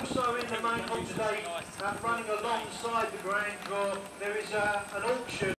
also in the main hall today, running alongside the Grand Draw, there is an auction.